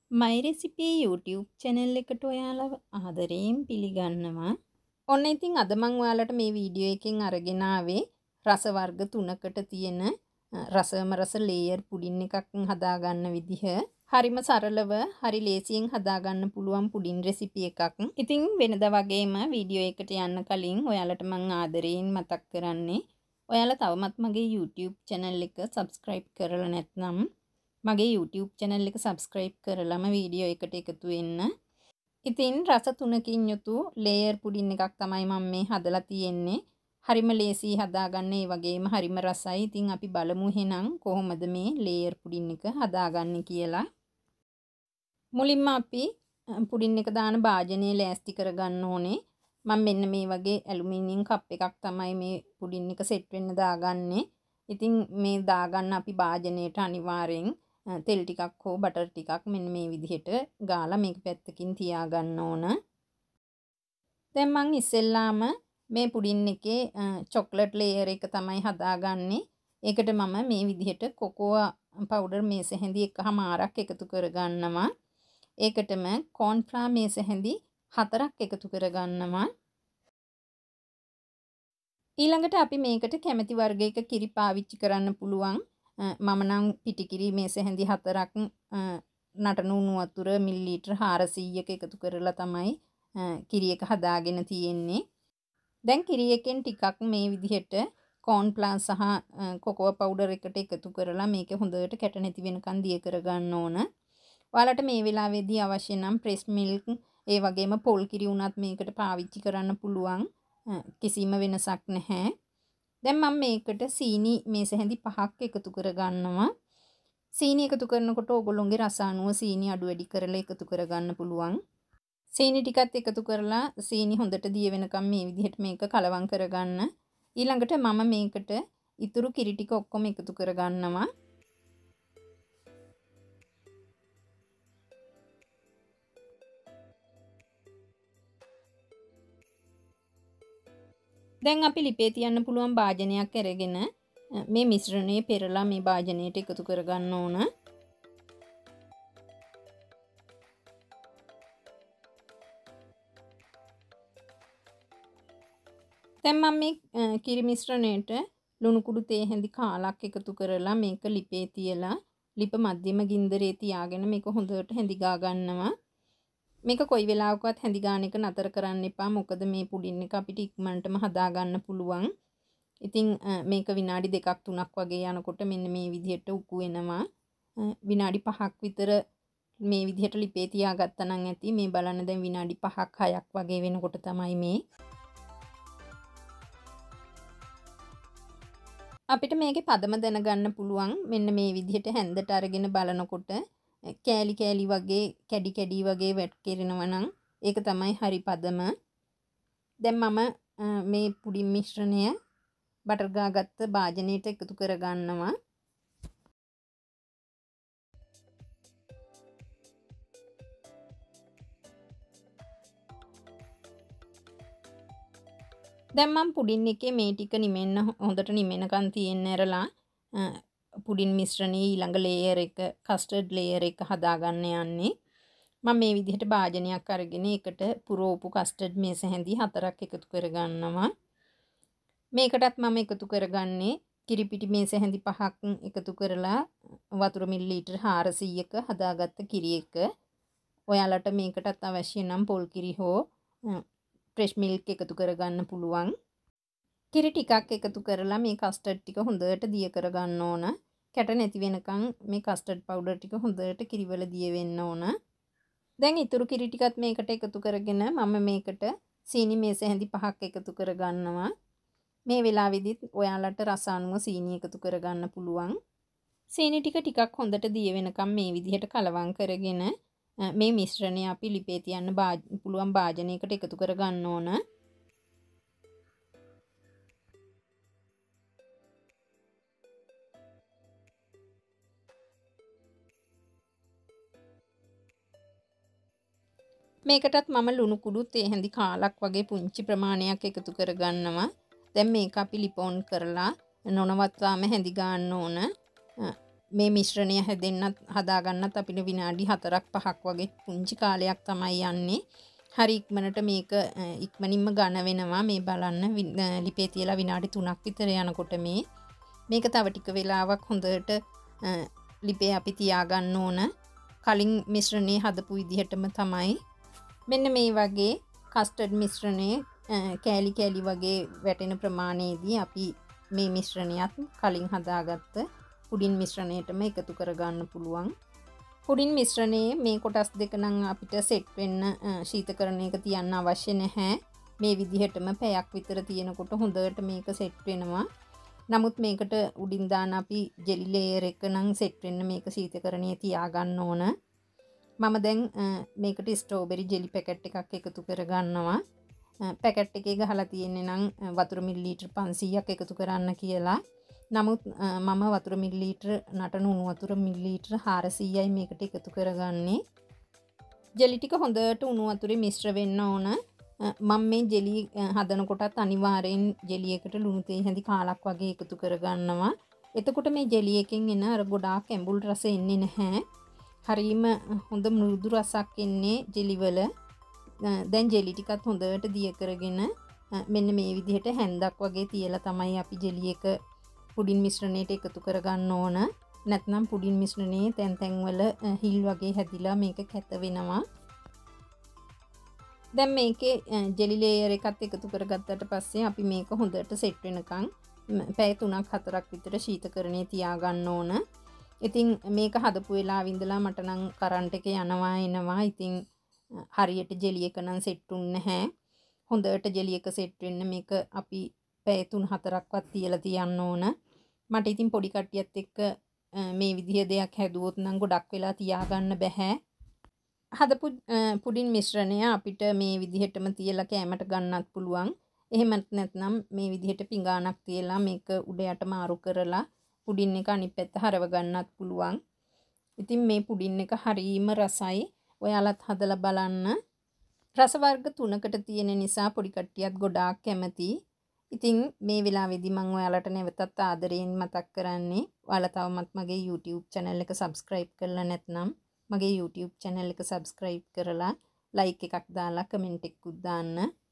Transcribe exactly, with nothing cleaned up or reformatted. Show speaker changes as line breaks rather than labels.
My Recipe YouTube channel එකට ඔයාලව ආදරයෙන් පිළිගන්නවා. ඔන්න ඉතින් අද මම ඔයාලට මේ වීඩියෝ එකෙන් අරගෙන ආවේ රස වර්ග තුනකට තියෙන රසම රස ලේයර් පුඩින් එකක් හදාගන්න විදිහ. හරිම සරලව හරි ලේසියෙන් හදාගන්න පුළුවන් පුඩින් රෙසිපි එකක්. ඉතින් වෙනදා වගේම වීඩියෝ එකට යන්න කලින් ඔයාලට මම ආදරයෙන් මතක් කරන්නේ ඔයාලා තවමත් මගේ YouTube channel එක subscribe කරලා නැත්නම් මගේ YouTube channel එක subscribe කරලාම වීඩියෝ එකට එකතු වෙන්න. ඉතින් රස තුනකින් යුතු layer පුඩින් එකක් තමයි මම මේ හදලා තියෙන්නේ. හරිම ලේසි හදාගන්න ඒ වගේම හරිම රසයි. ඉතින් අපි බලමු එහෙනම් කොහොමද මේ layer පුඩින් එක හදාගන්නේ කියලා. මුලින්ම අපි පුඩින් එක දාන භාජනය ලෑස්ති කරගන්න ඕනේ. මම මෙන්න මේ වගේ ඇලුමිනියම් කප් එකක් තමයි මේ පුඩින් එක සෙට් වෙන්න දාගන්නේ. ඉතින් මේ දාගන්න අපි භාජනයට අනිවාර්යෙන් තෙල් ටිකක් හෝ බටර් ටිකක් මෙන්න මේ විදිහට ගාලා මේක පැත්තකින් තියාගන්න ඕන. දැන් මම ඉස්සෙල්ලාම මේ පුඩින් එකේ චොක්ලට් ලේයර් එක තමයි හදාගන්නේ. ඒකට මම මේ විදිහට කොකෝා පවුඩර් මේස හැඳි එකමාරක් එකතු කරගන්නවා. ඒකටම කෝන් ෆ්ලාර් මේස හැඳි හතරක් එකතු කරගන්නවා. ඊළඟට අපි මේකට කැමැති වර්ගයක කිරි පාවිච්චි කරන්න පුළුවන්. මම නම් පිටිකිරි මේස හැඳි හතරක් නටන උණු වතුර මිලිලීටර් හාරසීයක එකතු කරලා තමයි කිරි එක හදාගෙන තියෙන්නේ. දැන් කිරි එකෙන් ටිකක් මේ විදිහට කෝන් ෆ්ලාර් සහ කොකෝ පවුඩර් එකට එකතු කරලා මේක හොඳට කැට නැති වෙනකන් දිය කරගන්න ඕන. ඔයාලට මේ වෙලාවේදී අවශ්‍ය නම් ප්‍රෙස් මිල්ක් ඒ වගේම පොල් කිරි උනත් මේකට පාවිච්චි කරන්න පුළුවන්. කිසිම වෙනසක් නැහැ. දැන් මම මේකට සීනි මේස හැඳි පහක් එකතු කරගන්නවා. සීනි එකතු කරනකොට ඕගොල්ලෝගේ රස අනුව සීනි අඩු වැඩි කරලා එකතු කරගන්න පුළුවන්. සීනි ටිකත් එකතු කරලා සීනි හොඳට දිය වෙනකම් මේ විදිහට මේක කලවම් කරගන්න. ඊළඟට මම මේකට ඉතුරු කිරි ටික ඔක්කොම එකතු කරගන්නවා. දැන් අපි ලිපේ තියන්න පුළුවන් භාජනයක් අරගෙන මේ මිශ්‍රණය පෙරලා මේ භාජනයට එකතු කරගන්න ඕන. දැන් මම මේ කිරි මිශ්‍රණයට ලුණු කුඩු තේ හැඳි කාලක් එකතු කරලා මේක ලිපේ තියලා ලිප මධ්‍යම ගින්දරේ තියාගෙන මේක හොඳට හැඳි ගා ගන්නවා. මේක කොයි වෙලාවකවත් හැඳි ගන්න එක නතර කරන්න එපා. මොකද මේ පුඩින් එක අපිට ඉක්මනටම හදා ගන්න පුළුවන්. ඉතින් මේක විනාඩි දෙකක් තුනක් වගේ යනකොට මෙන්න මේ විදිහට උකු වෙනවා. විනාඩි පහක් විතර මේ විදිහට ලිපේ තියාගත්තා නම් ඇති. මේ බලන්න දැන් විනාඩි පහක් හයක් වගේ වෙනකොට තමයි මේ අපිට මේකේ පදම දැනගන්න පුළුවන්. මෙන්න මේ විදිහට හැන්දට අරගෙන බලනකොට කෑලි කෑලි වගේ කැඩි කැඩි වගේ වැට් කෙරෙනවා නම් ඒක තමයි හරි පදම. දැන් මම මේ පුඩින් මිශ්‍රණය බටර් ගාගත්ත භාජනයට එකතු කරගන්නවා. දැන් මම පුඩින් එකේ මේ ටික නිමෙන්න හොඳට නිමෙනකන් තියෙන්න ඇරලා පුඩින් මිශ්‍රණයේ ඊළඟ ලේයර් එක කස්ටර්ඩ් ලේයර් එක හදාගන්න යන්නේ. මම මේ විදිහට භාජනයක් අරගෙන ඒකට පුරෝපු කස්ටර්ඩ් මේස හැඳි හතරක් එකතු කරගන්නවා. මේකටත් මම එකතු කරගන්නේ කිරි පිටි මේස හැඳි පහක් එකතු කරලා වතුර මිලිලීටර් හාරසීයක හදාගත්ත කිරි එක. ඔයාලට මේකටත් අවශ්‍ය නම් පොල් කිරි හෝ ෆ්‍රෙෂ් මිල්ක් එකතු කරගන්න පුළුවන්. කිරි ටිකක් එකතු කරලා මේ කස්ටර්ඩ් ටික හොඳට දිය කරගන්න ඕන. කැට නැති වෙනකන් මේ කස්ටර්ඩ් පවුඩර් ටික හොඳට කිරිවල දිය වෙන්න ඕන. දැන් ඉතුරු කිරි ටිකත් මේකට එකතු කරගෙන මම මේකට සීනි මේස හැඳි පහක් එකතු කරගන්නවා. මේ වෙලාවෙදිත් ඔයාලට රස අනුව සීනි එකතු කරගන්න පුළුවන්. සීනි ටික ටිකක් හොඳට දිය වෙනකම් මේ විදිහට කලවම් කරගෙන මේ මිශ්‍රණය අපි ලිපේ තියන්න පුළුවන් භාජනයකට එකතු කරගන්න ඕන. මේකටත් මම ලුණු කුඩු තේ හැඳි කාලක් වගේ පුංචි ප්‍රමාණයක් එකතු කරගන්නවා. දැන් මේක අපි ලිපෝන් කරලා නොනවත්වාම හැඳි ගන්න ඕන. මේ මිශ්‍රණය හැදෙන්නත් හදාගන්නත් අපිට විනාඩි හතරක් පහක් වගේ පුංචි කාලයක් තමයි යන්නේ. හරි ඉක්මනට මේක ඉක්මනින්ම ඝන වෙනවා. මේ බලන්න ලිපේ තියලා විනාඩි තුනක් විතර යනකොට මේ මේක තව ටික වෙලාවක් හොඳට ලිපේ අපි තියාගන්න ඕන. කලින් මිශ්‍රණය හදපු විදිහටම තමයි. මෙන්න මේ වගේ කස්ටර්ඩ් මිශ්‍රණය කෑලි කෑලි වගේ වැටෙන ප්‍රමාණයේදී අපි මේ මිශ්‍රණයත් කලින් හදාගත්ත පුඩින් මිශ්‍රණයටම එකතු කරගන්න පුළුවන්. පුඩින් මිශ්‍රණයේ මේ කොටස් දෙක නම් අපිට සෙට් වෙන්න ශීතකරණයක තියන්න අවශ්‍ය නැහැ. මේ විදිහටම පැයක් විතර තියෙනකොට හොඳට මේක සෙට් වෙනවා. නමුත් මේකට උඩින් දාන අපි ජෙලි ලේයර් එක නම් සෙට් වෙන්න මේක ශීතකරණයේ තියාගන්න ඕන. මම දැන් මේකට ස්ට්‍රෝබෙරි ජෙලි පැකට් එකක් එකතු කරගන්නවා. පැකට් එකේ ගහලා තියෙන්නේ නම් වතුර මිලිලීටර් පන්සීයක් එකතු කරන්න කියලා. නමුත් මම වතුර මිලිලීටර් නටන උණු වතුර මිලිලීටර් හාරසීයයි මේකට එකතු කරගන්නේ. ජෙලි ටික හොඳට උණු වතුරේ මිශ්‍ර වෙන්න ඕන. මම මේ ජෙලි හදනකොටත් අනිවාර්යෙන් ජෙලි එකට ලුණු තේ හැඳි කාලක් වගේ එකතු කරගන්නවා. එතකොට මේ ජෙලි එකෙන් එන අර ගොඩාක් ඇඹුල් රස එන්නේ නැහැ. හරීම හොඳ මෘදු රසක් එන්නේ ජෙලි වල. දැන් ජෙලි ටිකත් හොඳට දිය කරගෙන මෙන්න මේ විදිහට හැන්දක් වගේ තියලා තමයි අපි ජෙලි එක පුඩින් මිශ්‍රණයට එකතු කරගන්න ඕන. නැත්නම් පුඩින් මිශ්‍රණයේ තැන් තැන් වල හිල් වගේ හැදිලා මේක කැත වෙනවා. දැන් මේකේ ජෙලි ලේයර් එකත් එකතු කරගත්තට පස්සේ අපි මේක හොඳට සෙට් වෙනකන් පැය තුනක් හතරක් විතර ශීතකරණයේ තියාගන්න ඕන. ඉතින් මේක හදපු වෙලාවෙ ඉඳලා මට නම් කරන්ට් එක යනවා එනවා. ඉතින් හරියට ජෙලි එක නම් සෙට් වුන්නේ නැහැ. හොඳට ජෙලි එක සෙට් වෙන්න මේක අපි පැය තුන හතරක්වත් තියලා තියන්න ඕන. මට ඉතින් පොඩි කට්ටියත් එක්ක මේ විදිහ දෙයක් හැදුවොත් නම් ගොඩක් වෙලා තියාගන්න බෑ. හදපු පුඩින් මිශ්‍රණය අපිට මේ විදිහටම තියලා කෑමට ගන්නත් පුළුවන්. එහෙමත් නැත්නම් මේ විදිහට පිඟානක් තියලා මේක උඩ යට මාරු කරලා පුඩින් එක අනිත් පැත්ත හරව ගන්නත් පුළුවන්. ඉතින් මේ පුඩින් එක හරීම රසයි. ඔයාලත් හදලා බලන්න. රස වර්ග තුනකට තියෙන නිසා පොඩි කට්ටියත් ගොඩාක් කැමතියි. ඉතින් මේ වෙලාවේදී මම ඔයාලට නැවතත් ආදරයෙන් මතක් කරන්නේ ඔයාලා තවමත් මගේ YouTube channel එක subscribe කරලා නැත්නම් මගේ YouTube channel එක subscribe කරලා like එකක් දාලා comment එකකුත් දාන්න.